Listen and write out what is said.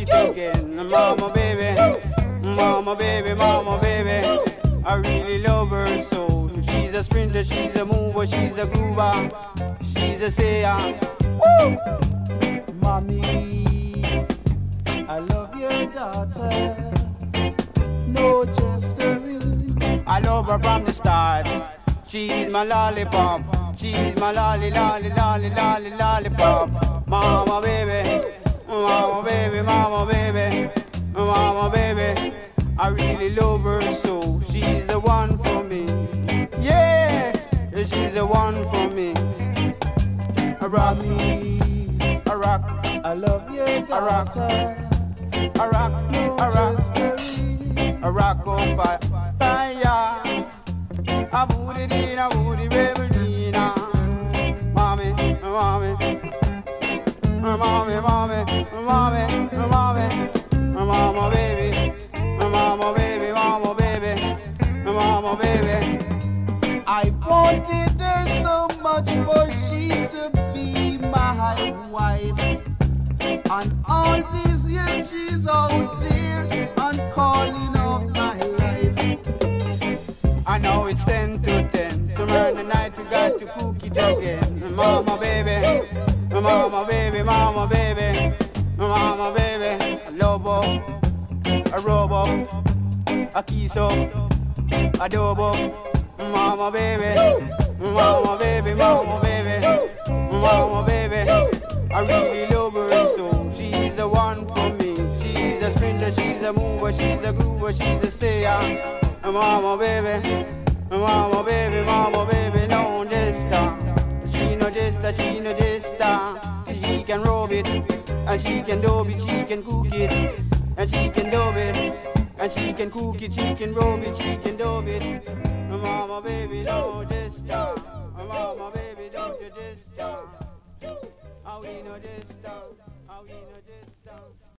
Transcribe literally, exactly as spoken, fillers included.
it again. Mama baby, mama baby, mama baby, I really love her so. She's a sprinter, she's a mover, she's a groover, she's a stayer. Woo! Mommy, I love your daughter. No gesturing. I love her from the start. She's my lollipop. She's my lolly, lolly, lolly, lolly, lollipop. Mama baby, mama baby, mama baby, mama baby, I really love her so. She's the one for me. Yeah, she's the one for me. A rock me, a rock, I love your daughter. a rock, No a rock, gesturing. a rock up by fire. I put it in, I put it Reverina. Mommy, mommy, mommy, mommy, mommy, mommy, mama baby, mama baby, mama baby, mama baby. I wanted her so much for she to be my wife. And all these years she's out there and calling of my life. I know it's ten to ten. Tomorrow night you got to cook it again. Mama baby, mama baby, mama baby, mama baby. A lobo, a robo, a kiso, adobo. Mama baby, mama baby, mama baby, mama baby. I really love her so. She's the one for me. She's a sprinter, she's a mover, she's a groover, she's a stayer. Mama baby, mama baby, mama baby, no jester. She no jester, she no jester. She can rub it, and she can dub it, she can cook it, and she can dub it, and she can cook it, she can rub it, she can dub it. Mama baby, no jester. Mama baby, don't you jester. How we no jester, how we no jester.